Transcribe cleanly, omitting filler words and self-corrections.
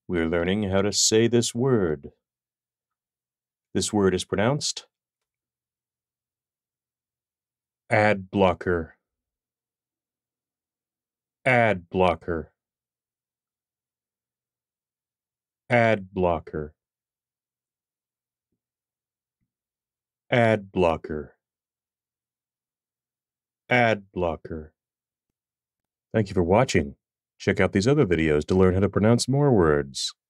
We're learning how to say this word. This word is pronounced ad blocker. Ad blocker. Ad blocker. Ad blocker. Ad blocker. Thank you for watching. Check out these other videos to learn how to pronounce more words.